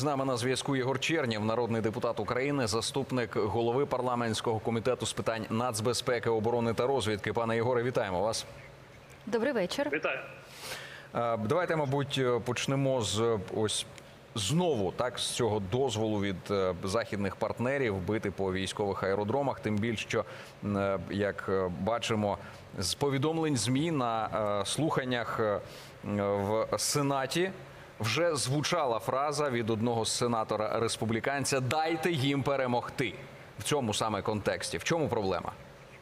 З нами на зв'язку Єгор Чернєв, народний депутат України, заступник голови парламентського комітету з питань нацбезпеки, оборони та розвідки. Пане Єгоре, вітаємо вас. Добрий вечір. Вітаю. Давайте, мабуть, почнемо знову з цього дозволу від західних партнерів бити по військових аеродромах. Тим більше, що, як бачимо, з повідомлень ЗМІ на слуханнях в Сенаті вже звучала фраза від одного з сенатора-республіканця «дайте їм перемогти». В цьому саме контексті. В чому проблема?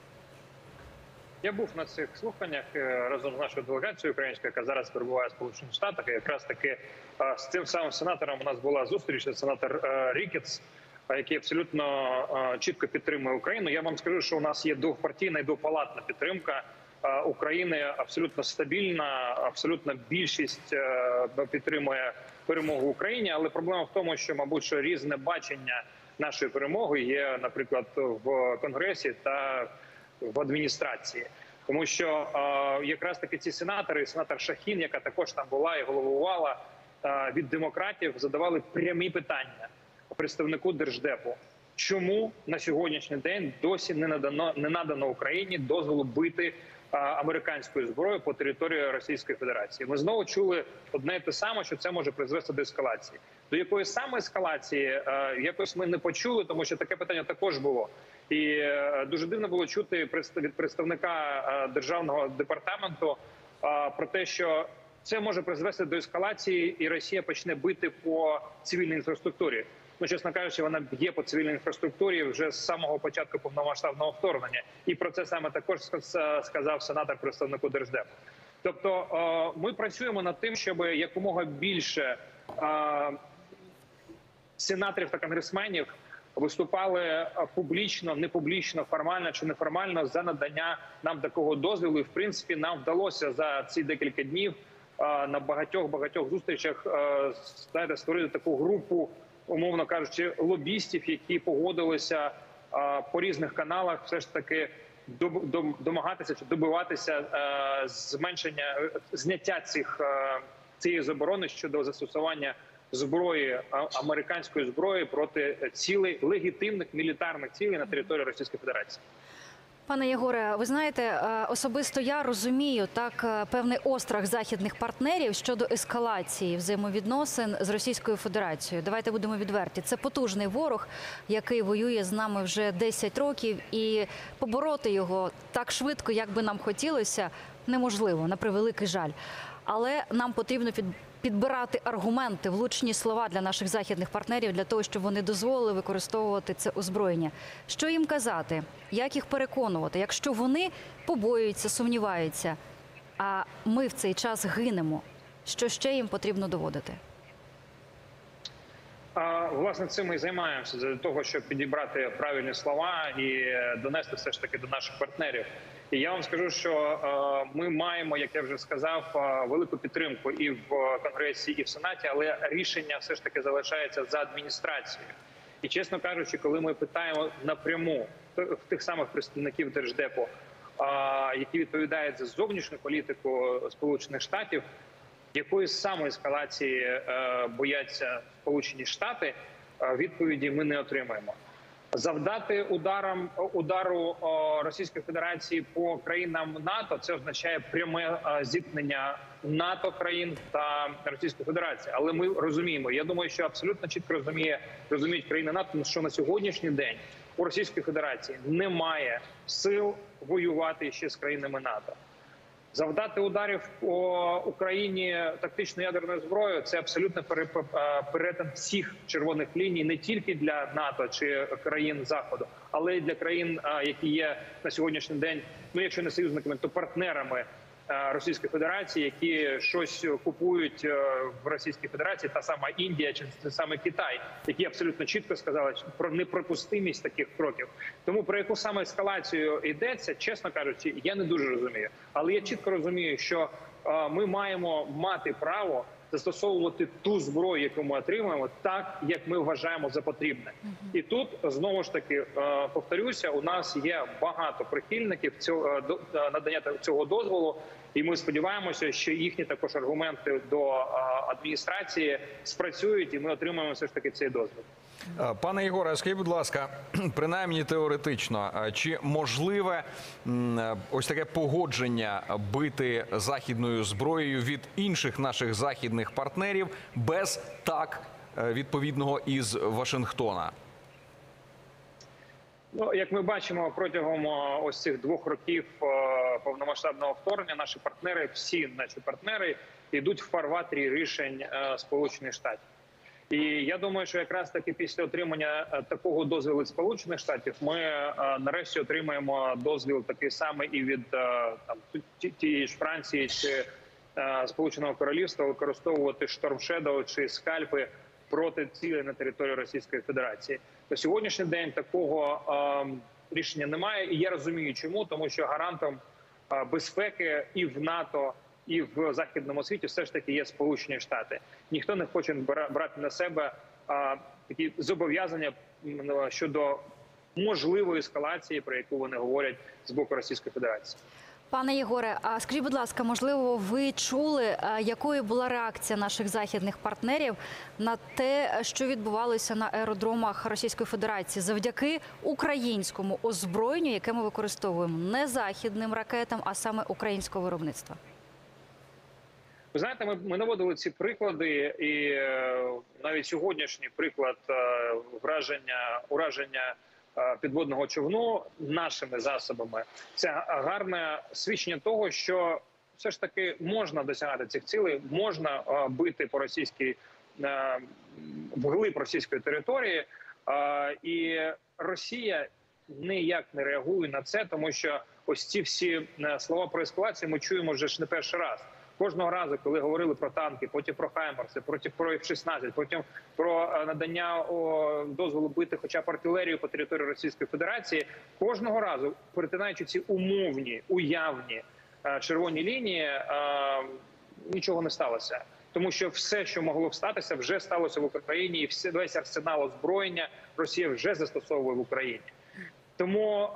Я був на цих слуханнях разом з нашою делегацією українською, яка зараз перебуває в Сполучених Штатах. І якраз таки з цим самим сенатором у нас була зустріч, сенатор Рікетс, який абсолютно чітко підтримує Україну. Я вам скажу, що у нас є двохпартійна і двопалатна підтримка України, абсолютно стабільна, абсолютно більшість підтримує перемогу в Україні. Але проблема в тому, що, мабуть, що різне бачення нашої перемоги є, наприклад, в Конгресі та в адміністрації. Тому що якраз таки ці сенатори, сенатор Шахін, яка також там була і головувала, від демократів задавали прямі питання представнику Держдепу. Чому на сьогоднішній день досі не надано Україні дозволу бити американською зброєю по території Російської Федерації? Ми знову чули одне і те саме, що це може призвести до ескалації. До якої саме ескалації якось ми не почули, тому що таке питання також було. І дуже дивно було чути від представника Державного департаменту про те, що це може призвести до ескалації і Росія почне бити по цивільній інфраструктурі. Ну, чесно кажучи, вона б'є по цивільній інфраструктурі вже з самого початку повномасштабного вторгнення. І про це саме також сказав сенатор представнику Держдепу. Тобто ми працюємо над тим, щоб якомога більше сенаторів та конгресменів виступали публічно, непублічно, формально чи неформально за надання нам такого дозволу. І, в принципі, нам вдалося за ці декілька днів на багатьох зустрічах створити таку групу, умовно кажучи, лобістів, які погодилися по різних каналах все ж таки домагатися чи добиватися зняття цієї заборони щодо застосування зброї, американської зброї проти цілей, легітимних мілітарних цілей на території Російської Федерації. Пане Єгоре, ви знаєте, особисто я розумію певний острах західних партнерів щодо ескалації взаємовідносин з Російською Федерацією. Давайте будемо відверті. Це потужний ворог, який воює з нами вже 10 років, і побороти його так швидко, як би нам хотілося, неможливо, на превеликий жаль. Але нам потрібно підбирати аргументи, влучні слова для наших західних партнерів, для того, щоб вони дозволили використовувати це озброєння. Що їм казати? Як їх переконувати? Якщо вони побоюються, сумніваються, а ми в цей час гинемо, що ще їм потрібно доводити? Власне, цим ми і займаємося, для того, щоб підібрати правильні слова і донести все ж таки до наших партнерів. І я вам скажу, що ми маємо, як я вже сказав, велику підтримку і в Конгресі, і в Сенаті, але рішення все ж таки залишається за адміністрацією. І, чесно кажучи, коли ми питаємо напряму тих самих представників Держдепу, які відповідають за зовнішню політику Сполучених Штатів, якої саме ескалації бояться Сполучені Штати, відповіді ми не отримаємо. Завдати удару Російської Федерації по країнам НАТО – це означає пряме зіткнення НАТО-країн та Російської Федерації. Але ми розуміємо, я думаю, що абсолютно чітко розуміють країни НАТО, що на сьогоднішній день у Російської Федерації немає сил воювати ще з країнами НАТО. Завдати ударів по Україні тактичною ядерною зброєю – це абсолютно перетин всіх червоних ліній не тільки для НАТО чи країн Заходу, але й для країн, які є на сьогоднішній день, ну якщо не союзниками, то партнерами Російської Федерації, які щось купують в Російській Федерації, та сама Індія чи саме Китай, які абсолютно чітко сказали про неприпустимість таких кроків. Тому про яку саме ескалацію йдеться, чесно кажучи, я не дуже розумію. Але я чітко розумію, що ми маємо мати право застосовувати ту зброю, яку ми отримуємо, так, як ми вважаємо за потрібне. І тут, знову ж таки, повторюся, у нас є багато прихильників надання цього дозволу, і ми сподіваємося, що їхні також аргументи до адміністрації спрацюють, і ми отримаємо все ж таки цей дозвіл. Пане Єгоре, скажіть, будь ласка, принаймні теоретично, чи можливе ось таке погодження бити західною зброєю від інших наших західних партнерів без так відповідного із Вашингтона? Ну, як ми бачимо, протягом ось цих 2 років повномасштабного вторгнення наші партнери, всі наші партнери, йдуть в фарватері рішень Сполучених Штатів. І я думаю, що якраз таки після отримання такого дозволу від Сполучених Штатів ми нарешті отримаємо дозвіл такий самий і від тієї ж Франції чи Сполученого Королівства використовувати Storm Shadow чи скальпи проти цілей на території Російської Федерації. На сьогоднішній день такого рішення немає, і я розумію, чому, тому що гарантом безпеки і в НАТО, і в західному світі все ж таки є Сполучені Штати. Ніхто не хоче брати на себе такі зобов'язання щодо можливої ескалації, про яку вони говорять з боку Російської Федерації. Пане Єгоре, а скажіть, будь ласка, можливо, ви чули, якою була реакція наших західних партнерів на те, що відбувалося на аеродромах Російської Федерації завдяки українському озброєнню, яке ми використовуємо, не західним ракетам, а саме українського виробництва? Ви знаєте, ми наводили ці приклади, і навіть сьогоднішній приклад ураження підводного човну нашими засобами – це гарне свідчення того, що все ж таки можна досягати цих цілей, можна бити по російській, вглиб російської території, і Росія ніяк не реагує на це, тому що ось ці всі слова про ескалацію ми чуємо вже ж не перший раз. Кожного разу, коли говорили про танки, потім про Хаймерси, потім про F-16, потім про надання дозволу бити хоча б артилерію по території Російської Федерації, кожного разу, перетинаючи ці умовні, уявні червоні лінії, нічого не сталося. Тому що все, що могло статися, вже сталося в Україні, і весь арсенал озброєння Росія вже застосовує в Україні. Тому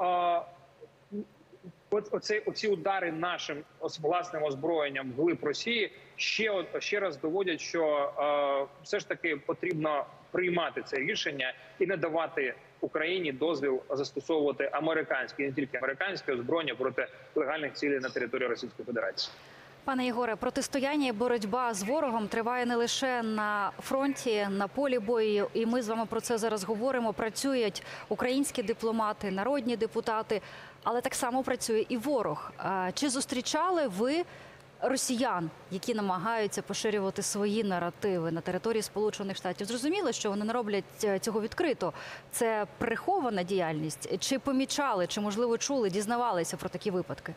оці удари нашим власним озброєнням вглиб Росії ще раз доводять, що все ж таки потрібно приймати це рішення і не давати Україні дозвіл застосовувати американське, не тільки американське озброєння проти легальних цілей на території Російської Федерації. Пане Єгоре, протистояння і боротьба з ворогом триває не лише на фронті, на полі бою, і ми з вами про це зараз говоримо. Працюють українські дипломати, народні депутати, але так само працює і ворог. Чи зустрічали ви росіян, які намагаються поширювати свої наративи на території Сполучених Штатів? Зрозуміло, що вони не роблять цього відкрито. Це прихована діяльність. Чи помічали, чи, можливо, чули, дізнавалися про такі випадки?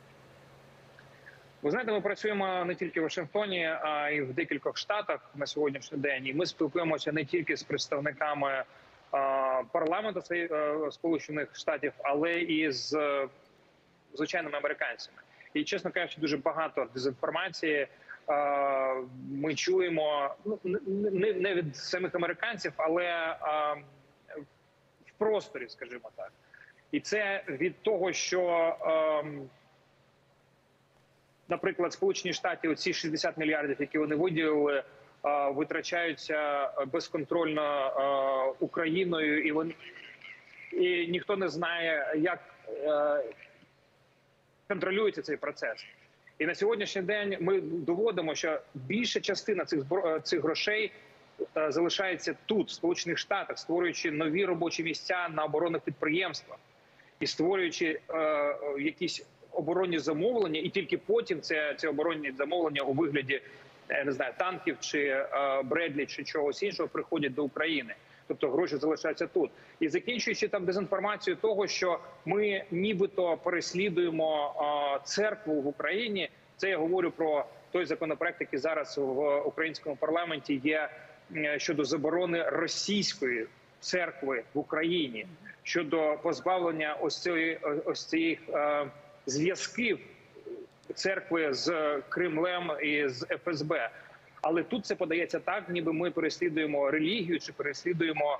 Ви знаєте, ми працюємо не тільки в Вашингтоні, а й в декількох штатах на сьогоднішній день. І ми спілкуємося не тільки з представниками парламенту Сполучених Штатів, але і з звичайними американцями. І, чесно кажучи, дуже багато дезінформації ми чуємо, не від самих американців, але в просторі, скажімо так. І це від того, що наприклад, Сполучені Штати, оці 60 мільярдів, які вони виділили, витрачаються безконтрольно Україною, і ніхто не знає, як контролюється цей процес. І на сьогоднішній день ми доводимо, що більша частина цих грошей залишається тут, в Сполучених Штатах, створюючи нові робочі місця на оборонних підприємствах і створюючи якісь оборонні замовлення, і тільки потім ці оборонні замовлення у вигляді, не знаю, танків чи Бредлі чи чогось іншого приходять до України. Тобто гроші залишаються тут. І закінчуючи там дезінформацію того, що ми нібито переслідуємо церкву в Україні, це я говорю про той законопроект, який зараз в українському парламенті є щодо заборони російської церкви в Україні, щодо позбавлення ось цих зв'язків церкви з Кремлем і з ФСБ. Але тут це подається так, ніби ми переслідуємо релігію чи переслідуємо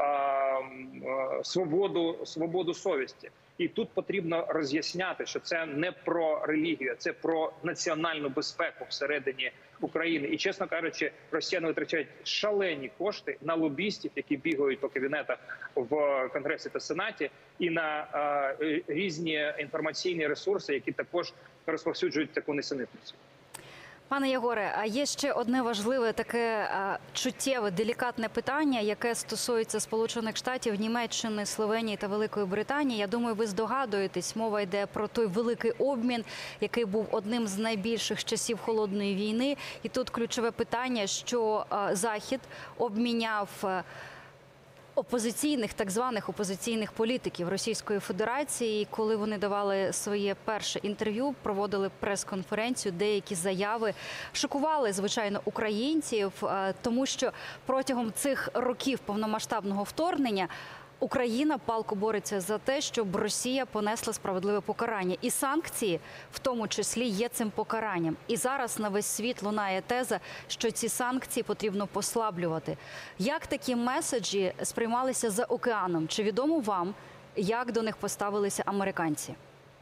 свободу совісті. І тут потрібно роз'ясняти, що це не про релігію, це про національну безпеку всередині України. І, чесно кажучи, росіяни витрачають шалені кошти на лобістів, які бігають по кабінетах в Конгресі та Сенаті, і на різні інформаційні ресурси, які також розповсюджують таку несенітницю. Пане Єгоре, а є ще одне важливе таке чуттєве, делікатне питання, яке стосується Сполучених Штатів, Німеччини, Словенії та Великої Британії. Я думаю, ви здогадуєтесь, мова йде про той великий обмін, який був одним з найбільших з часів Холодної війни. І тут ключове питання, що Захід обміняв опозиційних, так званих опозиційних політиків Російської Федерації, коли вони давали своє перше інтерв'ю, проводили прес-конференцію, деякі заяви шокували, звичайно, українців, тому що протягом цих років повномасштабного вторгнення Україна палко бореться за те, щоб Росія понесла справедливе покарання. І санкції, в тому числі, є цим покаранням. І зараз на весь світ лунає теза, що ці санкції потрібно послаблювати. Як такі меседжі сприймалися за океаном? Чи відомо вам, як до них поставилися американці?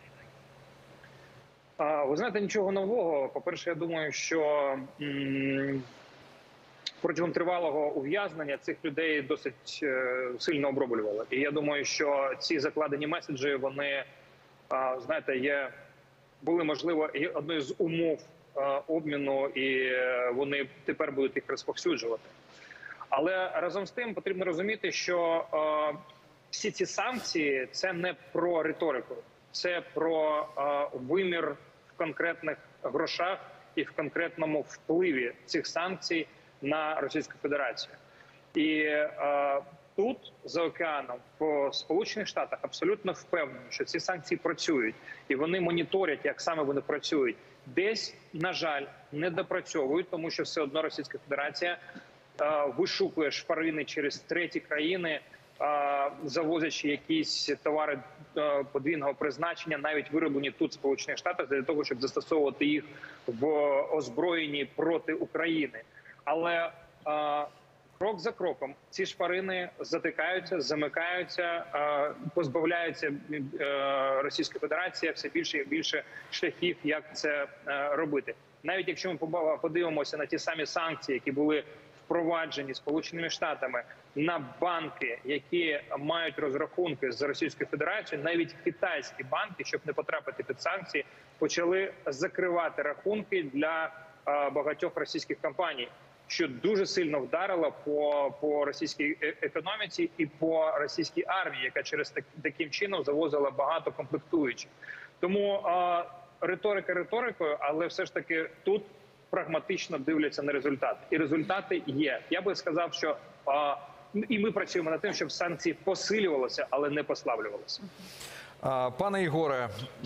Ви знаєте, нічого нового. По-перше, я думаю, що протягом тривалого ув'язнення цих людей досить сильно оброблювали. І я думаю, що ці закладені меседжі, вони, знаєте, були, можливо, одною з умов обміну, і вони тепер будуть їх розповсюджувати. Але разом з тим потрібно розуміти, що всі ці санкції – це не про риторику, це про вимір в конкретних грошах і в конкретному впливі цих санкцій на Російську Федерацію. І тут, за океаном, в Сполучених Штатах абсолютно впевнені, що ці санкції працюють. І вони моніторять, як саме вони працюють. Десь, на жаль, не допрацьовують, тому що все одно Російська Федерація вишукує шпарини через треті країни, завозячи якісь товари подвійного призначення, навіть вироблені тут, в Сполучених Штатах, для того, щоб застосовувати їх в озброєнні проти України. Але крок за кроком ці шпарини затикаються, замикаються, позбавляються Російська Федерація все більше і більше шляхів, як це робити. Навіть якщо ми подивимося на ті самі санкції, які були впроваджені Сполученими Штатами на банки, які мають розрахунки з Російською Федерацією, навіть китайські банки, щоб не потрапити під санкції, почали закривати рахунки для багатьох російських компаній, що дуже сильно вдарило по російській економіці і по російській армії, яка через таким чином завозила багато комплектуючих. Тому риторика риторикою, але все ж таки тут прагматично дивляться на результати. І результати є. Я би сказав, що і ми працюємо над тим, щоб санкції посилювалися, але не послаблювалися. Пане Ігоре,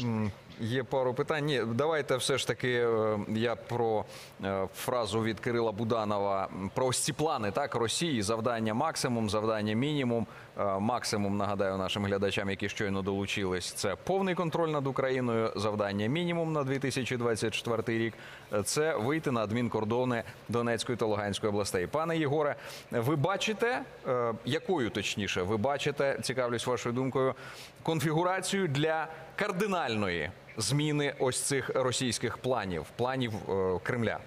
є пару питань. Ні, давайте все ж таки я про фразу від Кирила Буданова про ось ці плани, так, Росії, завдання максимум, завдання мінімум. Максимум, нагадаю нашим глядачам, які щойно долучились, це повний контроль над Україною, завдання мінімум на 2024 рік – це вийти на адмінкордони Донецької та Луганської областей. Пане Єгоре, ви бачите, якою точніше, ви бачите, цікавлюсь вашою думкою, конфігурацію для кардинальної зміни ось цих російських планів Кремля?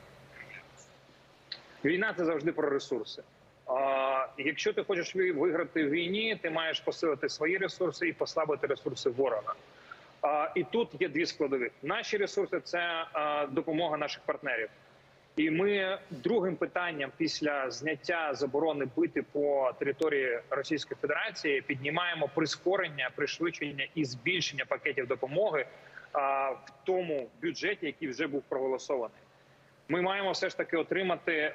Війна – це завжди про ресурси. Якщо ти хочеш виграти в війні, ти маєш посилити свої ресурси і послабити ресурси ворога. І тут є дві складові. Наші ресурси – це допомога наших партнерів. І ми другим питанням після зняття заборони бити по території Російської Федерації піднімаємо прискорення, пришвидшення і збільшення пакетів допомоги в тому бюджеті, який вже був проголосований. Ми маємо все ж таки отримати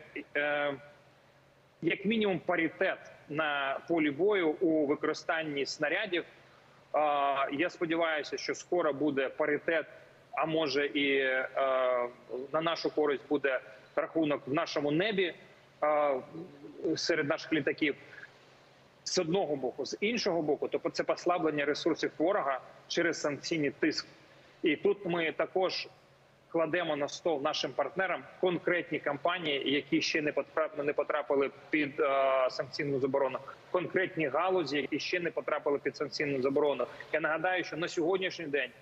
як мінімум паритет на полі бою у використанні снарядів. Я сподіваюся, що скоро буде паритет, а може і на нашу користь буде рахунок в нашому небі серед наших літаків. З одного боку. З іншого боку, то це послаблення ресурсів ворога через санкційний тиск. І тут ми також кладемо на стол нашим партнерам конкретні компанії, які ще не потрапили під санкційну заборону, конкретні галузі, які ще не потрапили під санкційну заборону. Я нагадаю, що на сьогоднішній день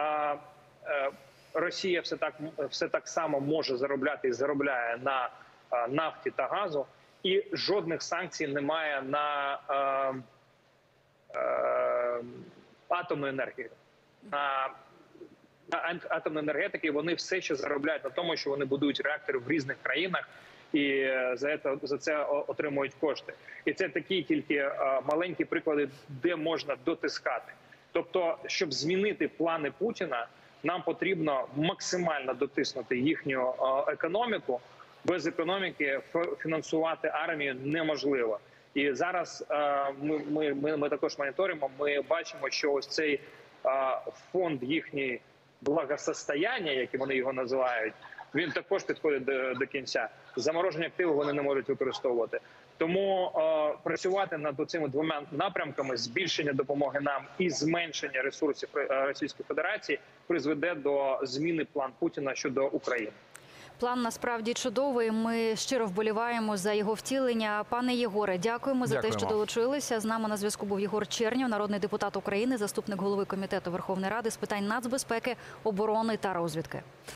Росія все так само може заробляти і заробляє на нафті та газу, і жодних санкцій немає на атомну енергію. На атомної енергетики вони все ще заробляють на тому, що вони будують реактори в різних країнах і за це отримують кошти. І це такі тільки маленькі приклади, де можна дотискати. Тобто, щоб змінити плани Путіна, нам потрібно максимально дотиснути їхню економіку. Без економіки фінансувати армію неможливо. І зараз ми також моніторимо, ми бачимо, що ось цей фонд їхній благосостояння, як вони його називають, він також підходить до кінця. Заморожені активи вони не можуть використовувати. Тому працювати над цими двома напрямками, збільшення допомоги нам і зменшення ресурсів Російської Федерації, призведе до зміни план Путіна щодо України. План насправді чудовий. Ми щиро вболіваємо за його втілення. Пане Єгоре, дякуємо за те, що долучилися. З нами на зв'язку був Єгор Чернєв, народний депутат України, заступник голови Комітету Верховної Ради з питань нацбезпеки, оборони та розвідки.